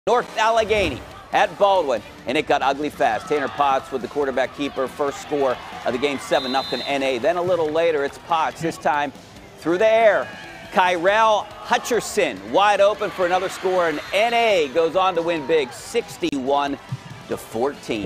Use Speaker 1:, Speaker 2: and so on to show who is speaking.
Speaker 1: North Allegheny at Baldwin, and it got ugly fast. Tanner Potts with the quarterback keeper, first score of the game, 7-0 NA. Then a little later, it's Potts, this time through the air. Kyrell Hutcherson wide open for another score, and NA goes on to win big, 61-14.